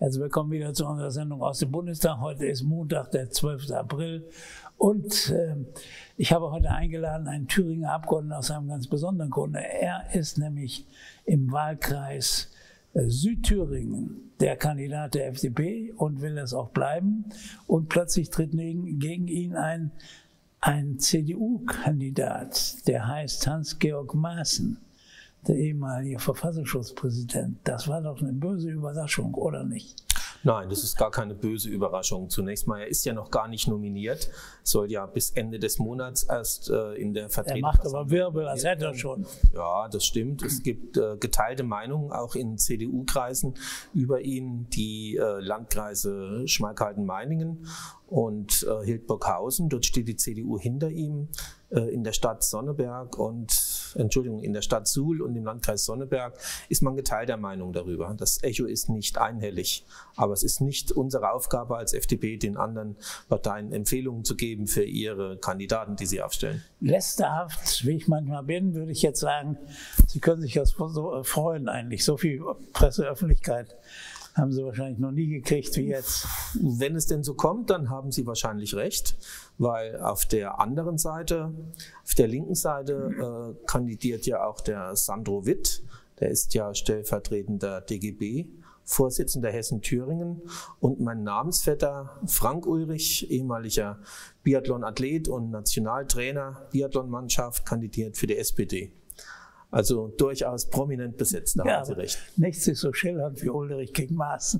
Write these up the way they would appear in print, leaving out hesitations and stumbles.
Also wir kommen wieder zu unserer Sendung aus dem Bundestag. Heute ist Montag, der 12. April. Und ich habe heute eingeladen einen Thüringer Abgeordneten aus einem ganz besonderen Grund. Er ist nämlich im Wahlkreis Südthüringen der Kandidat der FDP und will es auch bleiben. Und plötzlich tritt gegen ihn ein CDU-Kandidat, der heißt Hans-Georg Maaßen, der ehemalige Verfassungsschutzpräsident. Das war doch eine böse Überraschung, oder nicht? Nein, das ist gar keine böse Überraschung. Zunächst mal, er ist ja noch gar nicht nominiert, soll ja bis Ende des Monats erst in der Vertretung. Er macht aber Wirbel, als hätte er schon. Ja, das stimmt. Es gibt geteilte Meinungen, auch in CDU-Kreisen, über ihn. Die Landkreise Schmalkalden-Meiningen und Hildburghausen. Dort steht die CDU hinter ihm. In der Stadt Sonneberg in der Stadt Suhl und im Landkreis Sonneberg ist man geteilter Meinung darüber. Das Echo ist nicht einhellig, aber es ist nicht unsere Aufgabe als FDP, den anderen Parteien Empfehlungen zu geben für ihre Kandidaten, die sie aufstellen. Lästerhaft, wie ich manchmal bin, würde ich jetzt sagen, Sie können sich das freuen eigentlich. So viel Presseöffentlichkeit haben Sie wahrscheinlich noch nie gekriegt wie jetzt. Wenn es denn so kommt, dann haben Sie wahrscheinlich recht, weil auf der anderen Seite, auf der linken Seite, kandidiert ja auch der Sandro Witt, der ist ja stellvertretender DGB-Vorsitzender Hessen-Thüringen, und mein Namensvetter Frank Ulrich, ehemaliger Biathlon-Athlet und Nationaltrainer Biathlon-Mannschaft, kandidiert für die SPD. Also durchaus prominent besetzt, da haben Sie recht. Nichts ist so schillernd wie Ulrich gegen Maaßen.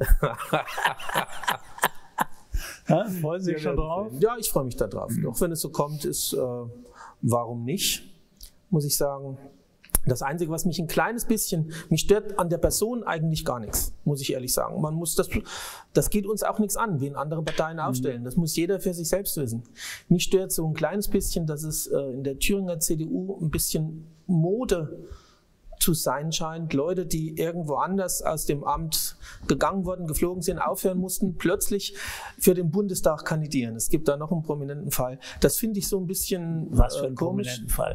Ja, freuen Sie sich schon drauf? Ja, ich freue mich da drauf. Doch wenn es so kommt, ist, warum nicht, muss ich sagen. Das Einzige, was mich ein kleines bisschen, mich stört an der Person eigentlich gar nichts, muss ich ehrlich sagen. Das geht uns auch nichts an, wen andere Parteien aufstellen. Das muss jeder für sich selbst wissen. Mich stört so ein kleines bisschen, dass es in der Thüringer CDU ein bisschen Mode zu sein scheint. Leute, die irgendwo anders aus dem Amt gegangen wurden, geflogen sind, aufhören mussten, plötzlich für den Bundestag kandidieren. Es gibt da noch einen prominenten Fall. Das finde ich so ein bisschen Was für einen komisch. Prominenten Fall?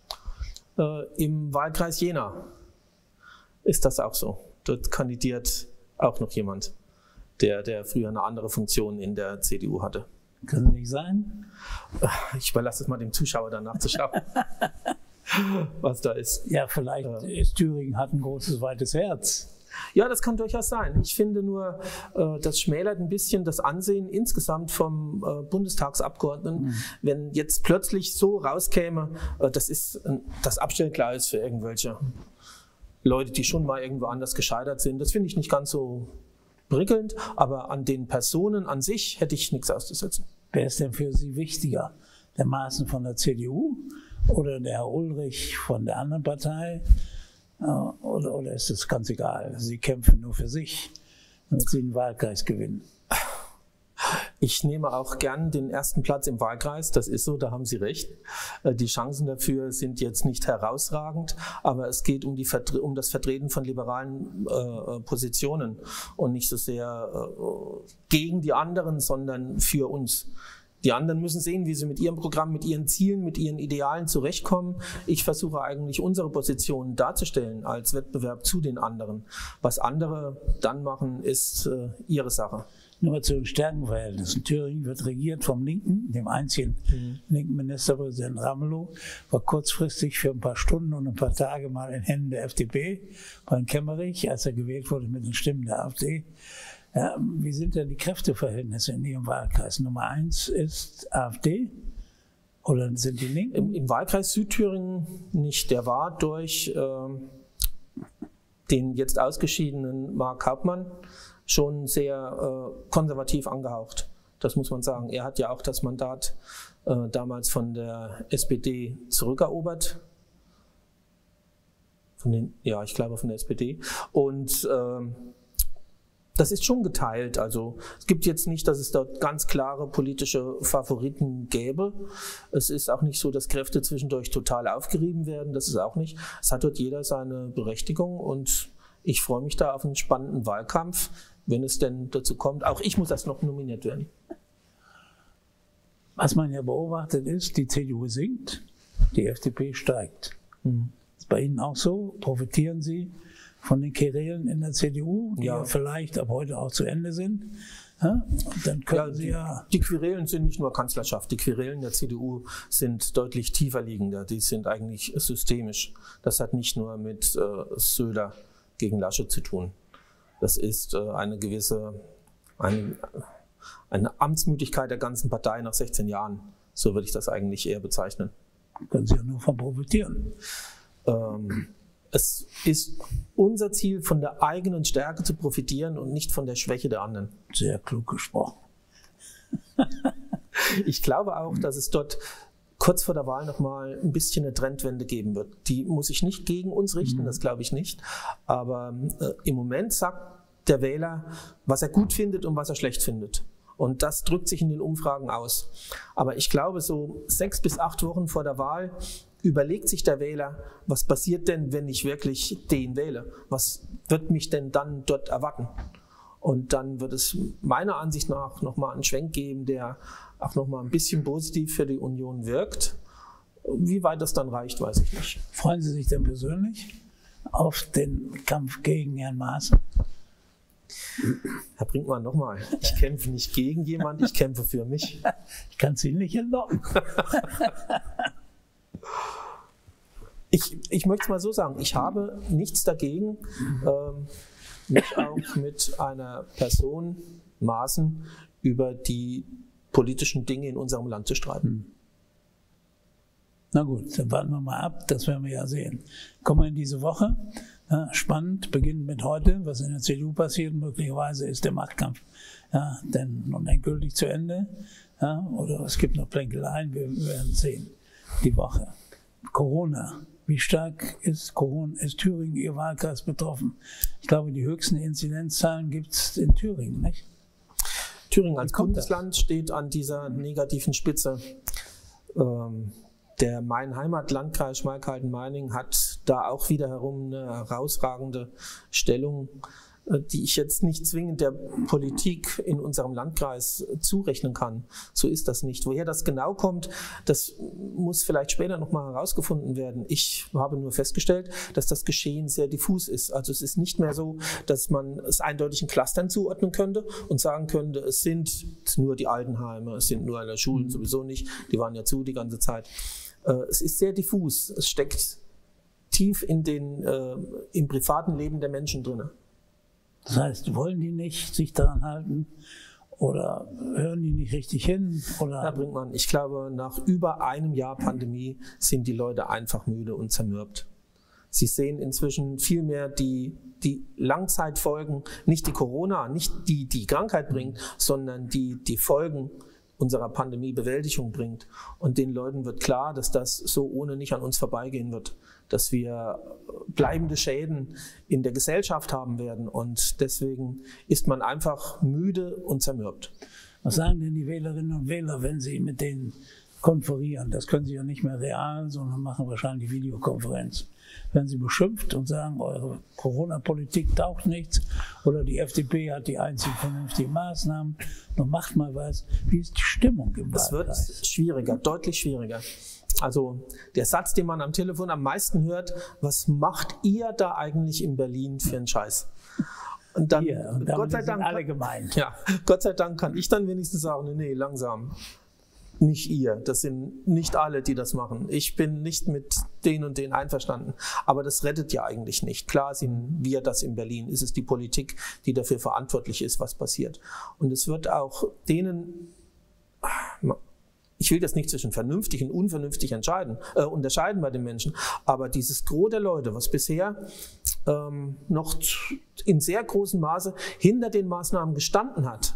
Im Wahlkreis Jena ist das auch so. Dort kandidiert auch noch jemand, der früher eine andere Funktion in der CDU hatte. Kann nicht sein? Ich überlasse es mal dem Zuschauer danach zu schauen, was da ist. Ja, vielleicht ist Thüringen hat ein großes, weites Herz. Ja, das kann durchaus sein. Ich finde nur, das schmälert ein bisschen das Ansehen insgesamt vom Bundestagsabgeordneten, wenn jetzt plötzlich so rauskäme, das ist das Abstellgleis für irgendwelche Leute, die schon mal irgendwo anders gescheitert sind. Das finde ich nicht ganz so prickelnd, aber an den Personen an sich hätte ich nichts auszusetzen. Wer ist denn für Sie wichtiger? Der Maaßen von der CDU oder der Herr Ulrich von der anderen Partei? Oder ist es ganz egal? Sie kämpfen nur für sich, damit Sie den Wahlkreis gewinnen. Ich nehme auch gern den ersten Platz im Wahlkreis, das ist so, da haben Sie recht. Die Chancen dafür sind jetzt nicht herausragend, aber es geht um das Vertreten von liberalen Positionen und nicht so sehr gegen die anderen, sondern für uns. Die anderen müssen sehen, wie sie mit ihrem Programm, mit ihren Zielen, mit ihren Idealen zurechtkommen. Ich versuche eigentlich unsere Position darzustellen als Wettbewerb zu den anderen. Was andere dann machen, ist ihre Sache. Nur zu den Stärkenverhältnissen. Thüringen wird regiert vom Linken, dem einzigen linken Ministerpräsidenten Ramelow, war kurzfristig für ein paar Stunden und ein paar Tage mal in Händen der FDP, bei Kemmerich, als er gewählt wurde mit den Stimmen der AfD. Ja, wie sind denn die Kräfteverhältnisse in Ihrem Wahlkreis? Nummer 1 ist AfD oder sind die Linken? Im Wahlkreis Südthüringen nicht. Der war durch den jetzt ausgeschiedenen Mark Hauptmann schon sehr konservativ angehaucht. Das muss man sagen. Er hat ja auch das Mandat damals von der SPD zurückerobert. Ich glaube von der SPD. Und das ist schon geteilt. Also es gibt jetzt nicht, dass es dort ganz klare politische Favoriten gäbe. Es ist auch nicht so, dass Kräfte zwischendurch total aufgerieben werden. Das ist auch nicht. Es hat dort jeder seine Berechtigung und ich freue mich da auf einen spannenden Wahlkampf, wenn es denn dazu kommt. Auch ich muss erst noch nominiert werden. Was man ja beobachtet ist, die CDU sinkt, die FDP steigt. Ist bei Ihnen auch so? Profitieren Sie von den Querelen in der CDU, die ja vielleicht ab heute auch zu Ende sind. Ja, dann können Sie die Querelen sind nicht nur Kanzlerschaft, die Querelen der CDU sind deutlich tiefer liegender, die sind eigentlich systemisch. Das hat nicht nur mit Söder gegen Laschet zu tun. Das ist eine Amtsmüdigkeit der ganzen Partei nach 16 Jahren. So würde ich das eigentlich eher bezeichnen. Können Sie ja nur von profitieren. Es ist unser Ziel, von der eigenen Stärke zu profitieren und nicht von der Schwäche der anderen. Sehr klug gesprochen. Ich glaube auch, dass es dort kurz vor der Wahl nochmal ein bisschen eine Trendwende geben wird. Die muss sich nicht gegen uns richten, das glaube ich nicht. Aber im Moment sagt der Wähler, was er gut findet und was er schlecht findet. Und das drückt sich in den Umfragen aus. Aber ich glaube, so 6 bis 8 Wochen vor der Wahl überlegt sich der Wähler, was passiert denn, wenn ich wirklich den wähle? Was wird mich denn dann dort erwarten? Und dann wird es meiner Ansicht nach nochmal einen Schwenk geben, der auch nochmal ein bisschen positiv für die Union wirkt. Wie weit das dann reicht, weiß ich nicht. Freuen Sie sich denn persönlich auf den Kampf gegen Herrn Maaßen? Herr Brinkmann, nochmal, ich kämpfe nicht gegen jemanden, ich kämpfe für mich. Ich kann es Ihnen nicht entlocken. Ich möchte es mal so sagen, ich habe nichts dagegen, mich auch mit einer Person, Maaßen, über die politischen Dinge in unserem Land zu streiten. Na gut, dann warten wir mal ab, das werden wir ja sehen. Kommen wir in diese Woche. Ja, spannend, beginnend mit heute, was in der CDU passiert. Möglicherweise ist der Machtkampf denn nun endgültig zu Ende. Ja, oder es gibt noch Plänkeleien, wir werden sehen. Die Woche. Corona. Wie stark ist Thüringen, Ihr Wahlkreis, betroffen? Ich glaube, die höchsten Inzidenzzahlen gibt es in Thüringen, nicht? Thüringen als Bundesland steht an dieser negativen Spitze. Der Main-Heimat-Landkreis Schmalkalden-Meiningen hat da auch wiederum eine herausragende Stellung, die ich jetzt nicht zwingend der Politik in unserem Landkreis zurechnen kann. So ist das nicht. Woher das genau kommt, das muss vielleicht später nochmal herausgefunden werden. Ich habe nur festgestellt, dass das Geschehen sehr diffus ist. Also es ist nicht mehr so, dass man es eindeutig in Clustern zuordnen könnte und sagen könnte, es sind nur die Altenheime, es sind nur alle Schulen sowieso nicht, die waren ja zu die ganze Zeit. Es ist sehr diffus. Es steckt tief im privaten Leben der Menschen drin. Das heißt, wollen die nicht sich daran halten oder hören die nicht richtig hin? Oder? Herr Brinkmann, ich glaube, nach über einem Jahr Pandemie sind die Leute einfach müde und zermürbt. Sie sehen inzwischen viel mehr die Langzeitfolgen, nicht die Corona, nicht die Krankheit bringt, sondern die Folgen unserer Pandemiebewältigung bringt. Und den Leuten wird klar, dass das so ohne nicht an uns vorbeigehen wird, dass wir bleibende Schäden in der Gesellschaft haben werden. Und deswegen ist man einfach müde und zermürbt. Was sagen denn die Wählerinnen und Wähler, wenn sie mit denen konferieren? Das können sie ja nicht mehr real, sondern machen wahrscheinlich Videokonferenz. Werden sie beschimpft und sagen, eure Corona-Politik taugt nichts oder die FDP hat die einzigen vernünftigen Maßnahmen, nun macht mal was. Wie ist die Stimmung im Wahlkreis? Es wird schwieriger, deutlich schwieriger. Also der Satz, den man am Telefon am meisten hört, was macht ihr da eigentlich in Berlin für einen Scheiß? Und dann, Gott sei Dank, alle gemeint. Ja, Gott sei Dank kann ich dann wenigstens sagen, nee, langsam. Nicht ihr, das sind nicht alle, die das machen. Ich bin nicht mit denen und denen einverstanden. Aber das rettet ja eigentlich nicht. Klar sind wir das in Berlin. Ist es die Politik, die dafür verantwortlich ist, was passiert. Und es wird auch denen, ich will das nicht zwischen vernünftig und unvernünftig unterscheiden bei den Menschen, aber dieses Gros der Leute, was bisher noch in sehr großem Maße hinter den Maßnahmen gestanden hat,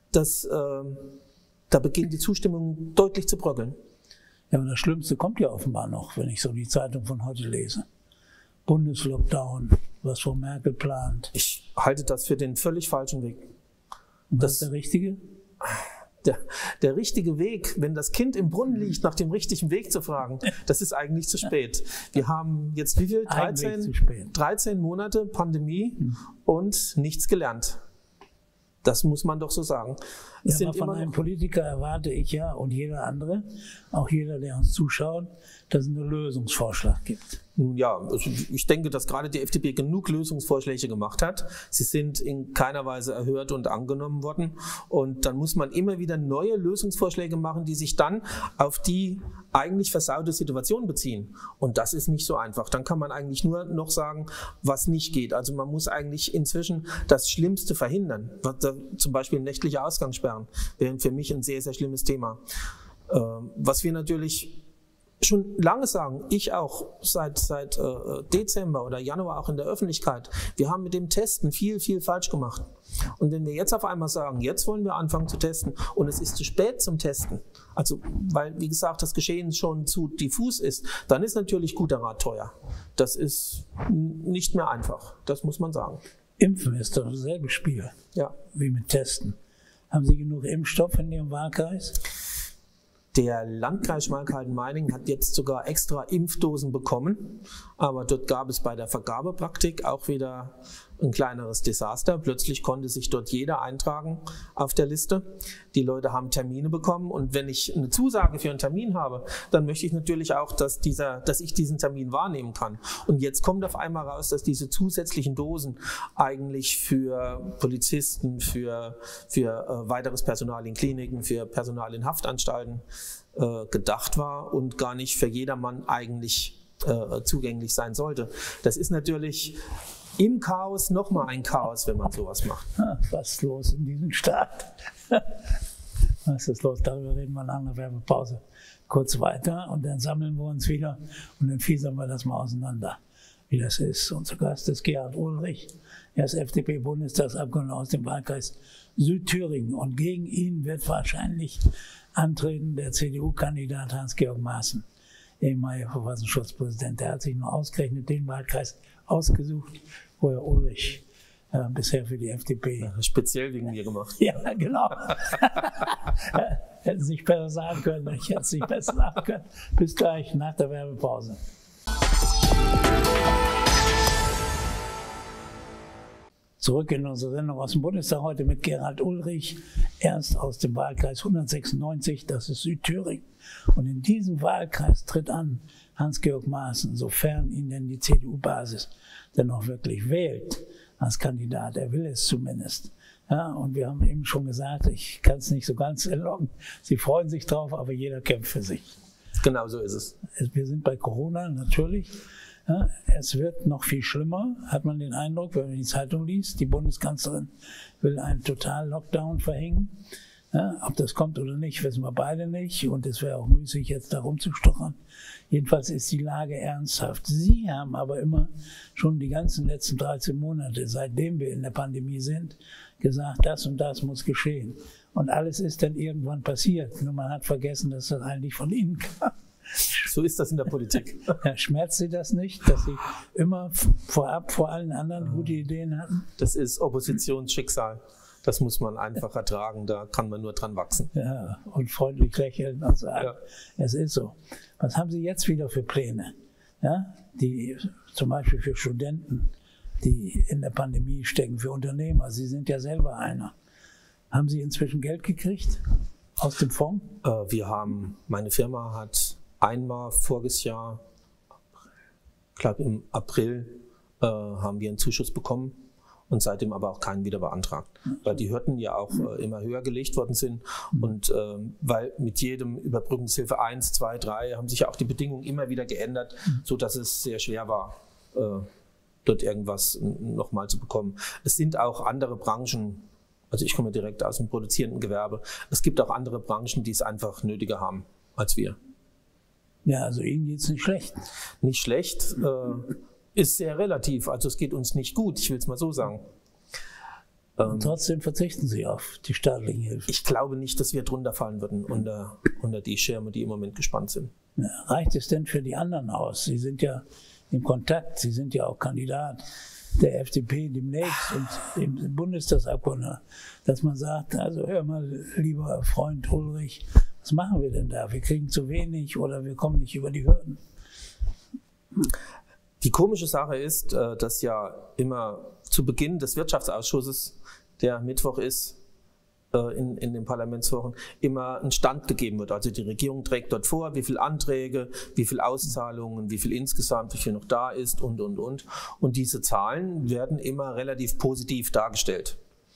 da beginnt die Zustimmung deutlich zu bröckeln. Ja, aber das Schlimmste kommt ja offenbar noch, wenn ich so die Zeitung von heute lese. Bundeslockdown, was Frau Merkel plant. Ich halte das für den völlig falschen Weg. Und was ist der richtige? Der richtige Weg, wenn das Kind im Brunnen liegt, nach dem richtigen Weg zu fragen, das ist eigentlich zu spät. Wir haben jetzt wie viel? 13 Monate Pandemie und nichts gelernt. Das muss man doch so sagen. Ja, aber von einem Politiker erwarte ich ja und jeder andere, auch jeder, der uns zuschaut, dass es einen Lösungsvorschlag gibt. Ja, also ich denke, dass gerade die FDP genug Lösungsvorschläge gemacht hat. Sie sind in keiner Weise erhört und angenommen worden. Und dann muss man immer wieder neue Lösungsvorschläge machen, die sich dann auf die eigentlich versaute Situation beziehen. Und das ist nicht so einfach. Dann kann man eigentlich nur noch sagen, was nicht geht. Also man muss eigentlich inzwischen das Schlimmste verhindern. Zum Beispiel nächtliche Ausgangssperren wären für mich ein sehr, sehr schlimmes Thema. Was wir natürlich schon lange sagen, ich auch seit Dezember oder Januar auch in der Öffentlichkeit, wir haben mit dem Testen viel, viel falsch gemacht. Und wenn wir jetzt auf einmal sagen, jetzt wollen wir anfangen zu testen und es ist zu spät zum Testen, also weil, wie gesagt, das Geschehen schon zu diffus ist, dann ist natürlich guter Rat teuer. Das ist nicht mehr einfach, das muss man sagen. Impfen ist doch dasselbe Spiel, ja, wie mit Testen. Haben Sie genug Impfstoff in Ihrem Wahlkreis? Der Landkreis Schmalkalden-Meiningen hat jetzt sogar extra Impfdosen bekommen, aber dort gab es bei der Vergabepraktik auch wieder ein kleineres Desaster. Plötzlich konnte sich dort jeder eintragen auf der Liste. Die Leute haben Termine bekommen und wenn ich eine Zusage für einen Termin habe, dann möchte ich natürlich auch, dass ich diesen Termin wahrnehmen kann. Und jetzt kommt auf einmal raus, dass diese zusätzlichen Dosen eigentlich für Polizisten, für weiteres Personal in Kliniken, für Personal in Haftanstalten gedacht war und gar nicht für jedermann eigentlich zugänglich sein sollte. Das ist natürlich im Chaos nochmal ein Chaos, wenn man sowas macht. Was ist los in diesem Staat? Was ist los? Darüber reden wir nach einer Werbepause kurz weiter und dann sammeln wir uns wieder und dann fiesern wir das mal auseinander, wie das ist. Unser Gast ist Gerhard Ulrich. Er ist FDP-Bundestagsabgeordneter aus dem Wahlkreis Südthüringen und gegen ihn wird wahrscheinlich antreten der CDU-Kandidat Hans-Georg Maaßen, ehemaliger Verfassungsschutzpräsident. Der hat sich nur ausgerechnet den Wahlkreis ausgesucht, wo Herr Ulrich bisher für die FDP... Ja, speziell wegen mir gemacht. Ja, genau. Hätten Sie nicht besser sagen können, ich hätte es nicht besser sagen können. Bis gleich nach der Werbepause. Zurück in unsere Sendung aus dem Bundestag heute mit Gerhard Ulrich. Er ist aus dem Wahlkreis 196, das ist Südthüringen. Und in diesem Wahlkreis tritt an Hans-Georg Maaßen, sofern ihn denn die CDU-Basis denn auch wirklich wählt als Kandidat. Er will es zumindest. Ja, und wir haben eben schon gesagt, ich kann es nicht so ganz entlocken. Sie freuen sich drauf, aber jeder kämpft für sich. Genau so ist es. Wir sind bei Corona natürlich. Ja, es wird noch viel schlimmer, hat man den Eindruck, wenn man die Zeitung liest. Die Bundeskanzlerin will einen Total-Lockdown verhängen. Ja, ob das kommt oder nicht, wissen wir beide nicht. Und es wäre auch müßig, jetzt da rumzustochern. Jedenfalls ist die Lage ernsthaft. Sie haben aber immer schon die ganzen letzten 13 Monate, seitdem wir in der Pandemie sind, gesagt, das und das muss geschehen. Und alles ist dann irgendwann passiert. Nur man hat vergessen, dass das eigentlich von Ihnen kam. So ist das in der Politik. Ja, schmerzt Sie das nicht, dass Sie immer vorab vor allen anderen gute Ideen hatten? Das ist Oppositionsschicksal. Das muss man einfach ertragen, da kann man nur dran wachsen. Ja, und freundlich lächeln und sagen, ja, es ist so. Was haben Sie jetzt wieder für Pläne? Ja, die zum Beispiel für Studenten, die in der Pandemie stecken, für Unternehmer. Sie sind ja selber einer. Haben Sie inzwischen Geld gekriegt aus dem Fonds? Meine Firma hat einmal voriges Jahr, ich glaube im April, haben wir einen Zuschuss bekommen. Und seitdem aber auch keinen wieder beantragt, weil die Hürden ja auch immer höher gelegt worden sind und weil mit jedem Überbrückungshilfe 1, 2, 3 haben sich ja auch die Bedingungen immer wieder geändert, sodass es sehr schwer war, dort irgendwas nochmal zu bekommen. Es sind auch andere Branchen, also ich komme direkt aus dem produzierenden Gewerbe, es gibt auch andere Branchen, die es einfach nötiger haben als wir. Ja, also Ihnen geht es nicht schlecht. Nicht schlecht, ist sehr relativ, also es geht uns nicht gut, ich will es mal so sagen. Und trotzdem verzichten Sie auf die staatlichen Hilfen. Ich glaube nicht, dass wir drunter fallen würden unter die Schirme, die im Moment gespannt sind. Ja, reicht es denn für die anderen aus? Sie sind ja im Kontakt, Sie sind ja auch Kandidat der FDP demnächst und im Bundestagsabgeordneter, dass man sagt, also hör mal, lieber Freund Ulrich, was machen wir denn da? Wir kriegen zu wenig oder wir kommen nicht über die Hürden. Die komische Sache ist, dass ja immer zu Beginn des Wirtschaftsausschusses, der Mittwoch ist, in den Parlamentswochen immer ein Stand gegeben wird. Also die Regierung trägt dort vor, wie viele Anträge, wie viele Auszahlungen, wie viel insgesamt, wie viel noch da ist und. Und diese Zahlen werden immer relativ positiv dargestellt.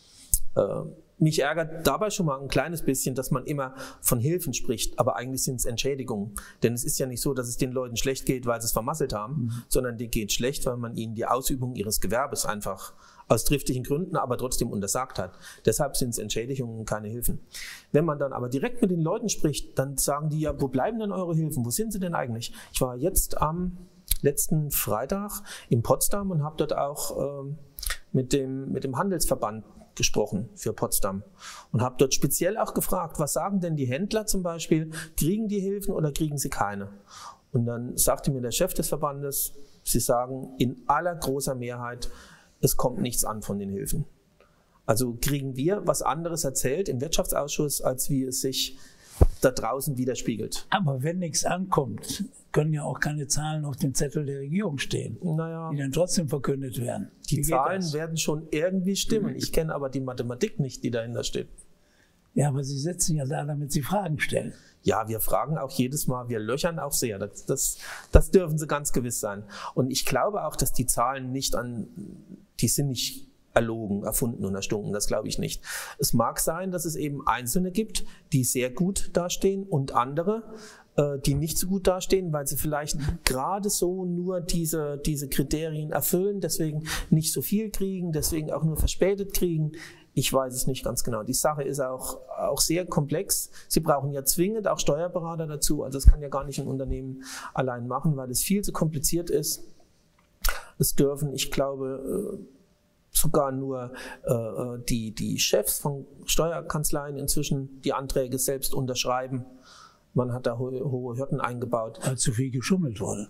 Mich ärgert dabei schon mal ein kleines bisschen, dass man immer von Hilfen spricht, aber eigentlich sind es Entschädigungen. Denn es ist ja nicht so, dass es den Leuten schlecht geht, weil sie es vermasselt haben, sondern denen geht schlecht, weil man ihnen die Ausübung ihres Gewerbes einfach aus triftigen Gründen, aber trotzdem untersagt hat. Deshalb sind es Entschädigungen und keine Hilfen. Wenn man dann aber direkt mit den Leuten spricht, dann sagen die ja, wo bleiben denn eure Hilfen? Wo sind sie denn eigentlich? Ich war jetzt am letzten Freitag in Potsdam und habe dort auch mit dem Handelsverband gesprochen für Potsdam und habe dort speziell auch gefragt, was sagen denn die Händler zum Beispiel, kriegen die Hilfen oder kriegen sie keine? Und dann sagte mir der Chef des Verbandes, sie sagen in aller großer Mehrheit, es kommt nichts an von den Hilfen. Also kriegen wir was anderes erzählt im Wirtschaftsausschuss, als wie es sich da draußen widerspiegelt. Aber wenn nichts ankommt, können ja auch keine Zahlen auf dem Zettel der Regierung stehen, die dann trotzdem verkündet werden. Die Zahlen werden schon irgendwie stimmen. Ich kenne aber die Mathematik nicht, die dahinter steht. Ja, aber Sie sitzen ja da, damit Sie Fragen stellen. Ja, wir fragen auch jedes Mal, wir löchern auch sehr. Das dürfen Sie ganz gewiss sein. Und ich glaube auch, dass die Zahlen die sind nicht erlogen, erfunden und erstunken, das glaube ich nicht. Es mag sein, dass es eben Einzelne gibt, die sehr gut dastehen und andere, die nicht so gut dastehen, weil sie vielleicht gerade so nur diese Kriterien erfüllen, deswegen nicht so viel kriegen, deswegen auch nur verspätet kriegen. Ich weiß es nicht ganz genau. Die Sache ist auch sehr komplex. Sie brauchen ja zwingend auch Steuerberater dazu. Also das kann ja gar nicht ein Unternehmen allein machen, weil es viel zu kompliziert ist. Es dürfen, ich glaube, sogar nur die Chefs von Steuerkanzleien inzwischen die Anträge selbst unterschreiben. Man hat da hohe Hürden eingebaut. Weil zu viel geschummelt wurde.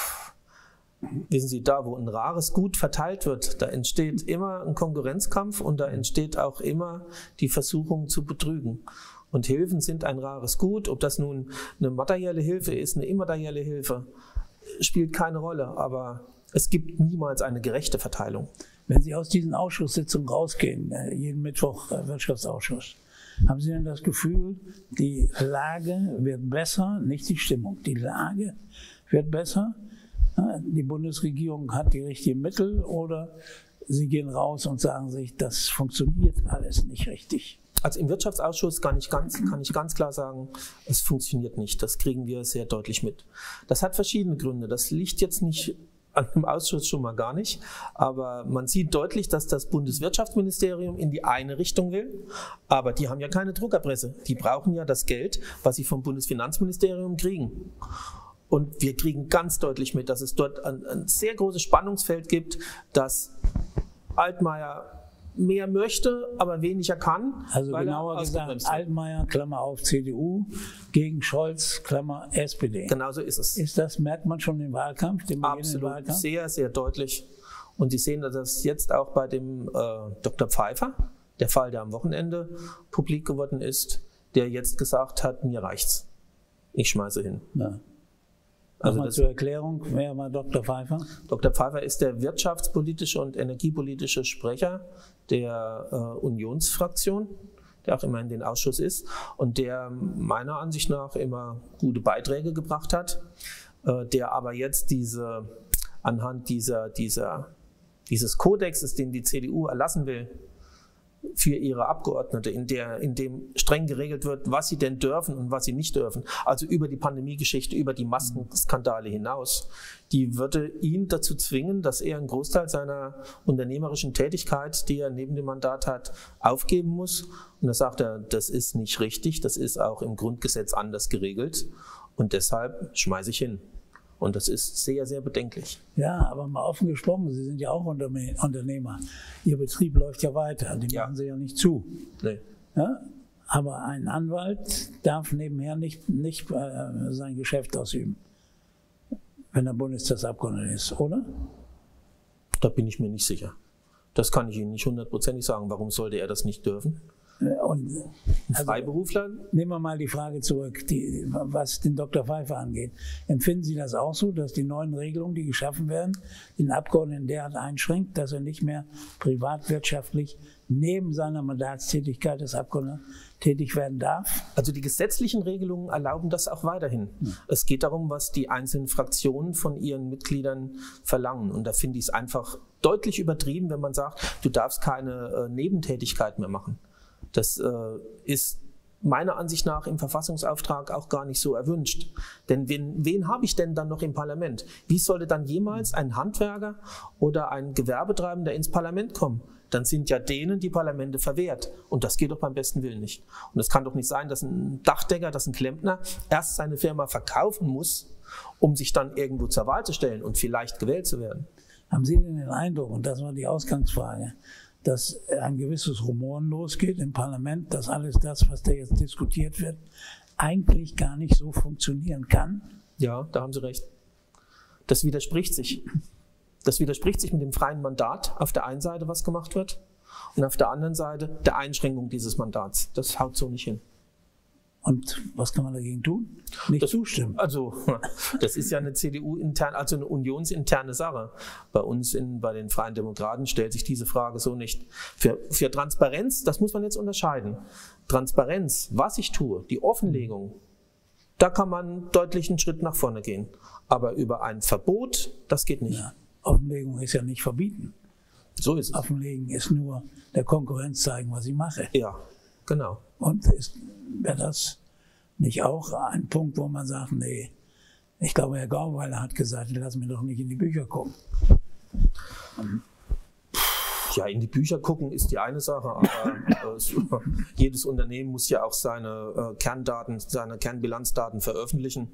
Wissen Sie, da wo ein rares Gut verteilt wird, da entsteht immer ein Konkurrenzkampf und da entsteht auch immer die Versuchung zu betrügen. Und Hilfen sind ein rares Gut. Ob das nun eine materielle Hilfe ist, eine immaterielle Hilfe, spielt keine Rolle. Aber es gibt niemals eine gerechte Verteilung. Wenn Sie aus diesen Ausschusssitzungen rausgehen, jeden Mittwoch Wirtschaftsausschuss, haben Sie denn das Gefühl, die Lage wird besser, nicht die Stimmung, die Lage wird besser? Die Bundesregierung hat die richtigen Mittel oder Sie gehen raus und sagen sich, das funktioniert alles nicht richtig? Also im Wirtschaftsausschuss kann ich ganz klar sagen, es funktioniert nicht. Das kriegen wir sehr deutlich mit. Das hat verschiedene Gründe. Das liegt jetzt nicht an dem Ausschuss schon mal gar nicht. Aber man sieht deutlich, dass das Bundeswirtschaftsministerium in die eine Richtung will. Aber die haben ja keine Druckerpresse. Die brauchen ja das Geld, was sie vom Bundesfinanzministerium kriegen. Und wir kriegen ganz deutlich mit, dass es dort ein sehr großes Spannungsfeld gibt, dass Altmaier mehr möchte, aber weniger kann. Also genauer gesagt, Altmaier, Klammer auf CDU, gegen Scholz, Klammer SPD. Genau so ist es. Merkt man schon im Wahlkampf? Absolut, sehr, sehr deutlich. Und Sie sehen das jetzt auch bei dem Dr. Pfeiffer, der Fall, der am Wochenende publik geworden ist, der jetzt gesagt hat, mir reicht's. Ich schmeiße hin. Ja. Also Nochmal zur Erklärung, wer war Dr. Pfeiffer? Dr. Pfeiffer ist der wirtschaftspolitische und energiepolitische Sprecher der Unionsfraktion, der auch immer in den Ausschuss ist und der meiner Ansicht nach immer gute Beiträge gebracht hat, der aber jetzt anhand dieses Kodexes, den die CDU erlassen will, für ihre Abgeordnete, in dem streng geregelt wird, was sie denn dürfen und was sie nicht dürfen. Also über die Pandemiegeschichte, über die Maskenskandale hinaus. Die würde ihn dazu zwingen, dass er einen Großteil seiner unternehmerischen Tätigkeit, die er neben dem Mandat hat, aufgeben muss. Und da sagt er, das ist nicht richtig, das ist auch im Grundgesetz anders geregelt und deshalb schmeiße ich hin. Und das ist sehr, sehr bedenklich. Ja, aber mal offen gesprochen, Sie sind ja auch Unternehmer. Ihr Betrieb läuft ja weiter, den machen Sie ja nicht zu. Nee. Ja? Aber ein Anwalt darf nebenher nicht sein Geschäft ausüben, wenn er Bundestagsabgeordneter ist, oder? Da bin ich mir nicht sicher. Das kann ich Ihnen nicht hundertprozentig sagen. Warum sollte er das nicht dürfen? Und also, Freiberufler? Nehmen wir mal die Frage zurück, was den Dr. Pfeiffer angeht. Empfinden Sie das auch so, dass die neuen Regelungen, die geschaffen werden, den Abgeordneten derart einschränkt, dass er nicht mehr privatwirtschaftlich neben seiner Mandatstätigkeit des Abgeordneten tätig werden darf? Also die gesetzlichen Regelungen erlauben das auch weiterhin. Es geht darum, was die einzelnen Fraktionen von ihren Mitgliedern verlangen. Und da finde ich es einfach deutlich übertrieben, wenn man sagt, du darfst keine Nebentätigkeit mehr machen. Das ist meiner Ansicht nach im Verfassungsauftrag auch gar nicht so erwünscht. Denn wen habe ich denn dann noch im Parlament? Wie sollte dann jemals ein Handwerker oder ein Gewerbetreibender ins Parlament kommen? Dann sind ja denen die Parlamente verwehrt. Und das geht doch beim besten Willen nicht. Und es kann doch nicht sein, dass ein Dachdecker, dass ein Klempner erst seine Firma verkaufen muss, um sich dann irgendwo zur Wahl zu stellen und vielleicht gewählt zu werden. Haben Sie denn den Eindruck, und das war die Ausgangsfrage, dass ein gewisses Rumoren losgeht im Parlament, dass alles das, was da jetzt diskutiert wird, eigentlich gar nicht so funktionieren kann? Ja, da haben Sie recht. Das widerspricht sich. Das widerspricht sich mit dem freien Mandat auf der einen Seite, was gemacht wird, und auf der anderen Seite der Einschränkung dieses Mandats. Das haut so nicht hin. Und was kann man dagegen tun? Nicht zustimmen. Also, das ist ja eine CDU-interne, also eine unionsinterne Sache. Bei uns, bei den Freien Demokraten, stellt sich diese Frage so nicht. Für Transparenz, das muss man jetzt unterscheiden. Transparenz, was ich tue, die Offenlegung, da kann man deutlich einen Schritt nach vorne gehen. Aber über ein Verbot, das geht nicht. Ja, Offenlegung ist ja nicht verbieten. So ist es. Offenlegen ist nur der Konkurrenz zeigen, was ich mache. Ja, genau. Und wäre das nicht auch ein Punkt, wo man sagt, nee, ich glaube, Herr Gauweiler hat gesagt, lass mir doch nicht in die Bücher gucken. Ja, in die Bücher gucken ist die eine Sache, aber jedes Unternehmen muss ja auch seine Kerndaten, seine Kernbilanzdaten veröffentlichen.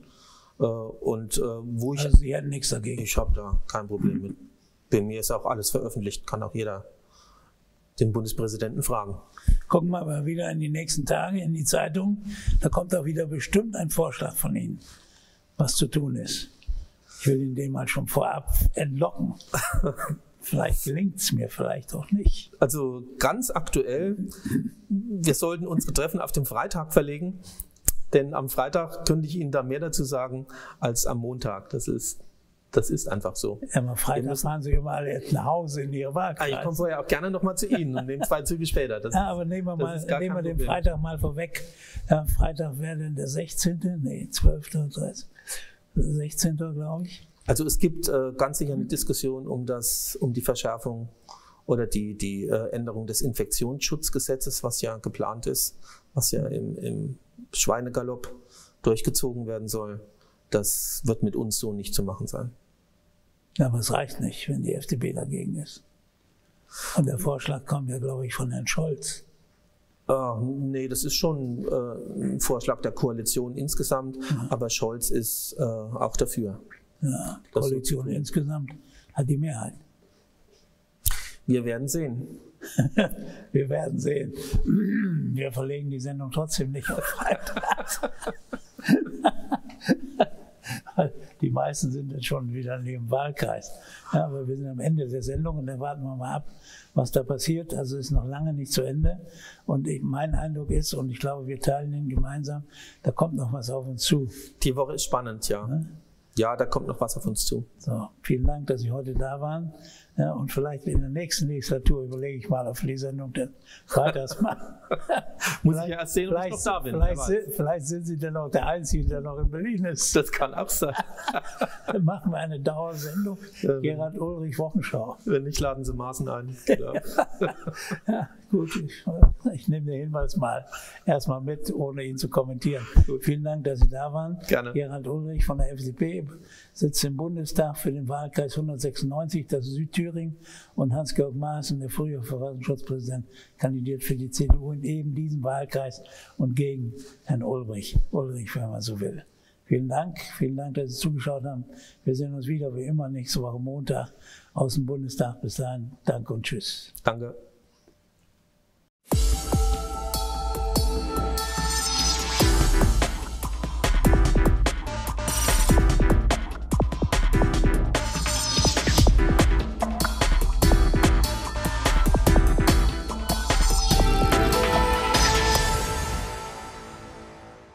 Wo ich, also Sie hätten nichts dagegen? Ich habe da kein Problem mit. Bei mir ist auch alles veröffentlicht, kann auch jeder den Bundespräsidenten fragen. Gucken wir aber wieder in die nächsten Tage in die Zeitung. Da kommt auch wieder bestimmt ein Vorschlag von Ihnen, was zu tun ist. Ich will Ihnen den mal schon vorab entlocken. Vielleicht gelingt es mir, vielleicht auch nicht. Also ganz aktuell, wir sollten unsere Treffen auf den Freitag verlegen, denn am Freitag könnte ich Ihnen da mehr dazu sagen als am Montag. Das ist einfach so. Ja, am Freitag fahren Sie immer alle jetzt nach Hause in Ihre Wahlkreis. Ich komme vorher auch gerne nochmal zu Ihnen und nehme 2 Züge später. Aber nehmen wir den Freitag mal vorweg. Ja, Freitag wäre denn der 16., nee, 12. oder 13. 16. glaube ich. Also es gibt ganz sicher eine Diskussion um die Verschärfung oder die Änderung des Infektionsschutzgesetzes, was ja geplant ist, was ja im Schweinegalopp durchgezogen werden soll. Das wird mit uns so nicht zu machen sein. Ja, aber es reicht nicht, wenn die FDP dagegen ist. Und der Vorschlag kommt ja, glaube ich, von Herrn Scholz. Nee, das ist schon ein Vorschlag der Koalition insgesamt, aber Scholz ist auch dafür. Ja, die Koalition insgesamt hat die Mehrheit. Wir werden sehen. Wir werden sehen. Wir verlegen die Sendung trotzdem nicht auf Freitag. Die meisten sind jetzt schon wieder in ihrem Wahlkreis. Ja, aber wir sind am Ende der Sendung und dann warten wir mal ab, was da passiert. Also ist noch lange nicht zu Ende. Und mein Eindruck ist, und ich glaube, wir teilen ihn gemeinsam, da kommt noch was auf uns zu. Die Woche ist spannend, ja. Ja, da kommt noch was auf uns zu. So, vielen Dank, dass Sie heute da waren. Ja, und vielleicht in der nächsten Legislatur überlege ich mal, auf die Sendung dann freitags mal. Muss ich ja erst sehen, ob ich noch da bin. Vielleicht sind Sie dann auch der Einzige, der noch in Berlin ist. Das kann auch sein. Dann machen wir eine Dauersendung. Gerhard Ulrich Wochenschau. Wenn nicht, laden Sie Maaßen ein. Ja, gut, ich nehme den Hinweis mal erstmal mit, ohne ihn zu kommentieren. Gut. Vielen Dank, dass Sie da waren. Gerne. Gerhard Ulrich von der FDP sitzt im Bundestag für den Wahlkreis 196, das ist Südthüringen, und Hans-Georg Maaßen, der frühere Verfassungsschutzpräsident, kandidiert für die CDU in eben diesem Wahlkreis und gegen Herrn Ulrich, wenn man so will. Vielen Dank, dass Sie zugeschaut haben. Wir sehen uns wieder wie immer nächste Woche Montag aus dem Bundestag. Bis dahin, danke und tschüss. Danke.